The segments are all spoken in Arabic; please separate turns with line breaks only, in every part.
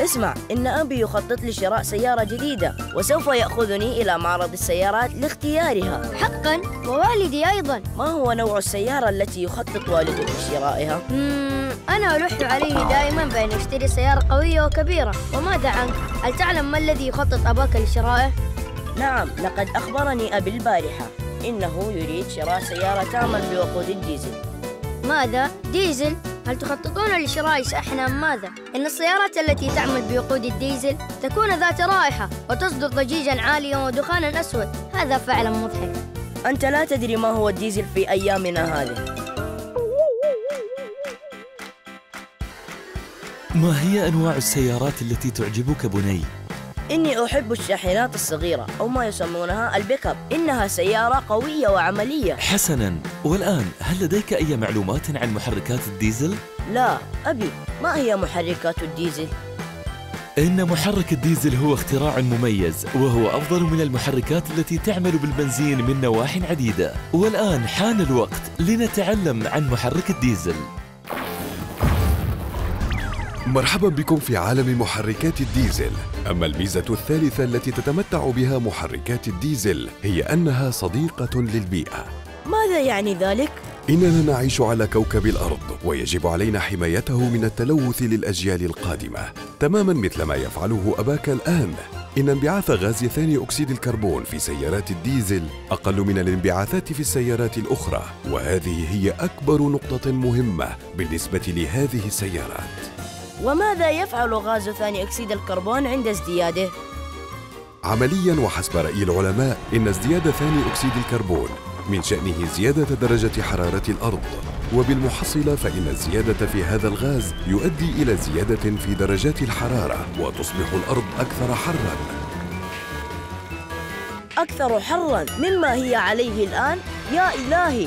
اسمع، إن أبي يخطط لشراء سيارة جديدة وسوف يأخذني إلى معرض السيارات لاختيارها.
حقاً، ووالدي أيضاً.
ما هو نوع السيارة التي يخطط والدك لشرائها؟
أنا ألح عليه دائماً بأن يشتري سيارة قوية وكبيرة. وماذا عنك؟ هل تعلم ما الذي يخطط أباك لشرائه؟
نعم، لقد أخبرني أبي البارحة إنه يريد شراء سيارة تعمل بوقود الديزل.
ماذا؟ ديزل؟ هل تخططون لشراء شاحن أم ماذا؟ إن السيارات التي تعمل بوقود الديزل تكون ذات رائحة وتصدر ضجيجاً عالياً ودخاناً أسود. هذا فعلاً مضحك.
أنت لا تدري ما هو الديزل في أيامنا هذه.
ما هي أنواع السيارات التي تعجبك بني؟
إني أحب الشاحنات الصغيرة أو ما يسمونها البيك اب، إنها سيارة قوية وعملية.
حسناً، والآن هل لديك أي معلومات عن محركات الديزل؟
لا أبي، ما هي محركات الديزل؟
إن محرك الديزل هو اختراع مميز، وهو أفضل من المحركات التي تعمل بالبنزين من نواح عديدة. والآن حان الوقت لنتعلم عن محرك الديزل.
مرحبا بكم في عالم محركات الديزل. أما الميزة الثالثة التي تتمتع بها محركات الديزل هي أنها صديقة للبيئة.
ماذا يعني ذلك؟
إننا نعيش على كوكب الأرض، ويجب علينا حمايته من التلوث للأجيال القادمة، تماماً مثل ما يفعله أباك الآن. إن انبعاث غاز ثاني أكسيد الكربون في سيارات الديزل أقل من الانبعاثات في السيارات الأخرى، وهذه هي أكبر نقطة مهمة بالنسبة لهذه السيارات.
وماذا يفعل غاز ثاني أكسيد الكربون عند ازدياده؟
عملياً وحسب رأي العلماء، إن ازدياد ثاني أكسيد الكربون من شأنه زيادة درجة حرارة الأرض، وبالمحصلة فإن الزيادة في هذا الغاز يؤدي إلى زيادة في درجات الحرارة، وتصبح الأرض أكثر حراً.
أكثر حراً مما هي عليه الآن؟ يا إلهي!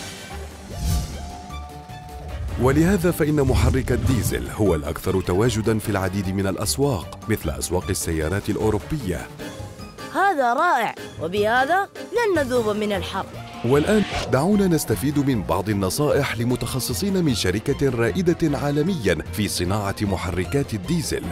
ولهذا فإن محرك الديزل هو الأكثر تواجداً في العديد من الأسواق، مثل أسواق السيارات الأوروبية.
هذا رائع، وبهذا لن نذوب من الحر.
والآن دعونا نستفيد من بعض النصائح لمتخصصين من شركة رائدة عالمياً في صناعة محركات الديزل.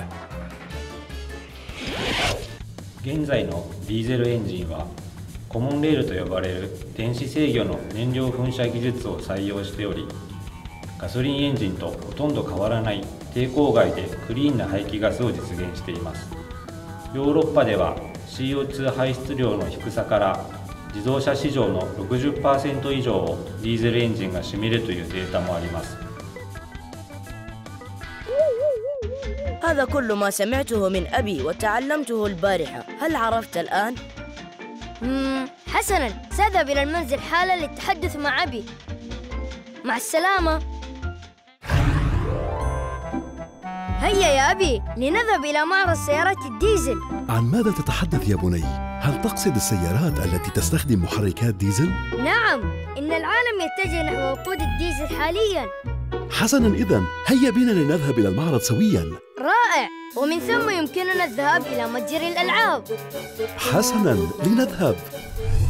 現在のディーゼルエンジンはコモンレールと呼ばれる電子制御の燃料噴射技術を採用しており、ガソリンエンジンとほとんど変わらない低公害でクリーンな排気ガスを実現しています。ヨーロッパでは CO2 排出量の低さから自動車市場の 60% 以上をディーゼルエンジンが占めるというデータもあります。
هذا كل ما سمعته من أبي وتعلمته البارحة. هل عرفت الآن؟
حسناً، سأذهب إلى المنزل حالاً للتحدث مع أبي. مع السلامة. هيا يا أبي، لنذهب إلى معرض سيارات الديزل.
عن ماذا تتحدث يا بني؟ هل تقصد السيارات التي تستخدم محركات ديزل؟
نعم، إن العالم يتجه نحو وقود الديزل حالياً.
حسناً، إذن هيا بنا لنذهب إلى المعرض سوياً.
رائع، ومن ثم يمكننا الذهاب إلى متجر الألعاب.
حسناً، لنذهب.